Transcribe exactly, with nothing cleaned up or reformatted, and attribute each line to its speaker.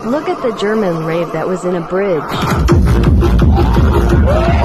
Speaker 1: Look at the German rave that was in a bridge.